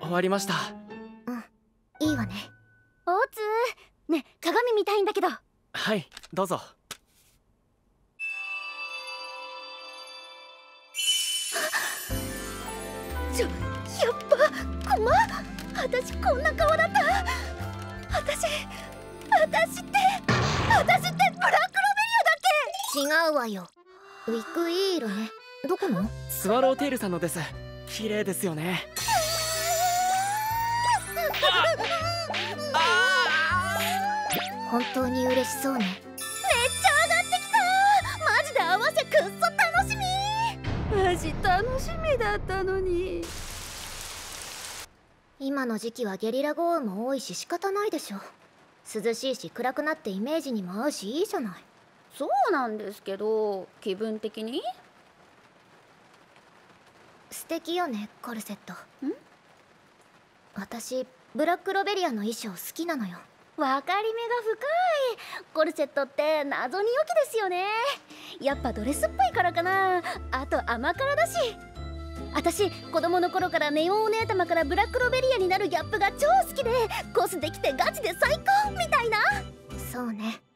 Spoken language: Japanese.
終わりました。 うん、いいわね。おつー、ね、鏡見たいんだけど。 はい、どうぞ。 やっぱコマ、私こんな顔だった。私ってブラックロベリアだっけ？違うわよ。ウィッグいい色ね。どこの？ スワローテールさんのです。綺麗ですよね。 本当に嬉しそうね。めっちゃ上がってきた。マジで合わせくっそ楽しみ。マジ楽しみだったのに。今の時期はゲリラ豪雨も多いし仕方ないでしょ。涼しいし暗くなってイメージにも合うしいいじゃない。そうなんですけど、気分的に素敵よね、コルセット。私ブラックロベリアの衣装好きなのよ。分かり目が深い。コルセットって謎に良きですよね。やっぱドレスっぽいからかな。あと甘辛だし。私子供の頃からネオンお姉様からブラックロベリアになるギャップが超好きで、コスできてガチで最高みたいな。そうね。